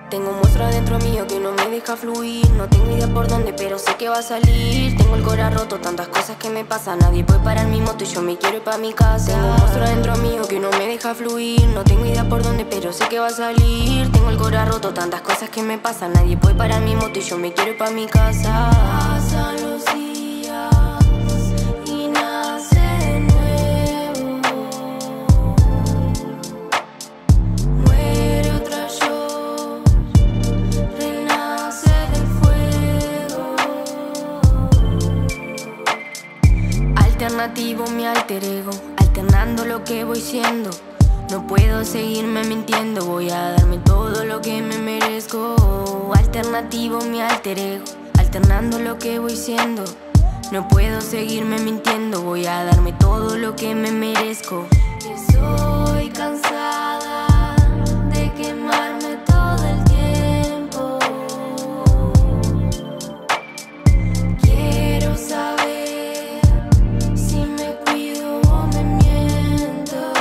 Tengo un monstruo dentro mío que no me deja fluir. No tengo idea por dónde, pero sé que va a salir. Tengo el corazón roto, tantas cosas que me pasan. Nadie puede parar mi moto y yo me quiero ir pa' mi casa. Tengo un monstruo dentro mío que no me deja fluir. No tengo idea por dónde, pero sé que va a salir. Tengo el corazón roto, tantas cosas que me pasan. Nadie puede parar mi moto y yo me quiero ir pa' mi casa. Pasan los días y nace de nuevo. Muere otra yo, renace del fuego. Alternativo mi alter ego, alternando lo que voy siendo. No puedo seguirme mintiendo, voy a darme todo lo que me merezco. Alternativo mi alter ego, alternando lo que voy siendo. No puedo seguirme mintiendo, voy a darme todo lo que me merezco. Estoy cansada de quemarme todo el tiempo. Quiero saber si me cuido o me miento.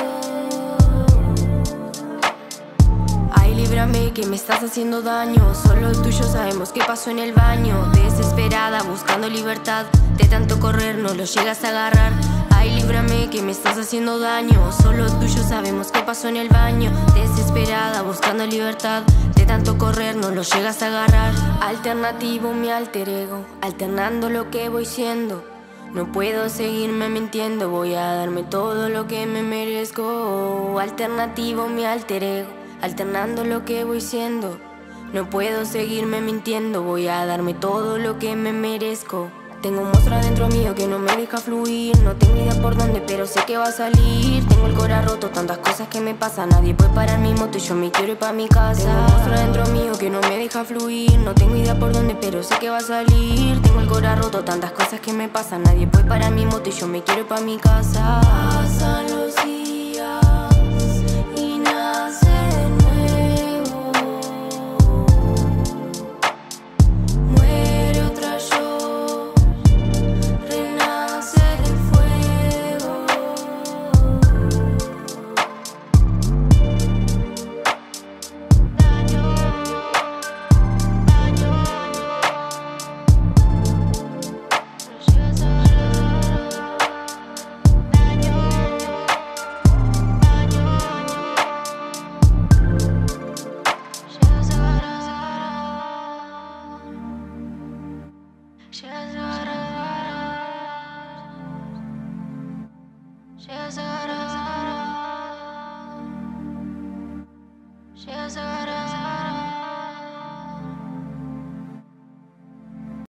Ay, líbrame que me estás haciendo daño. Solo tú y yo sabemos qué pasó en el baño. Desesperada, buscando libertad. De tanto correr no lo llegas a agarrar. Ay, líbrame que me estás haciendo daño. Solo tú y yo sabemos qué pasó en el baño. Desesperada, buscando libertad. De tanto correr no lo llegas a agarrar. Alternativo mi alter ego, alternando lo que voy siendo. No puedo seguirme mintiendo, voy a darme todo lo que me merezco. Alternativo mi alter ego, alternando lo que voy siendo. No puedo seguirme mintiendo, voy a darme todo lo que me merezco. Tengo un monstruo adentro mío que no me deja fluir. No tengo idea por dónde, pero sé que va a salir. Tengo el corazón roto, tantas cosas que me pasan. Nadie puede parar mi moto y yo me quiero ir pa' mi casa. Tengo un monstruo adentro mío que no me deja fluir. No tengo idea por dónde, pero sé que va a salir. Tengo el corazón roto, tantas cosas que me pasan. Nadie puede parar mi moto y yo me quiero ir pa' mi casa. Pasan los días y nace de nuevo. Muere otra yo, renace del fuego. Daño, daño, no llegas a agarrar. Daño, daño, llegas a agarrar. Llegas a agarrar. Llegas a agarrar. Llegas a agarrar.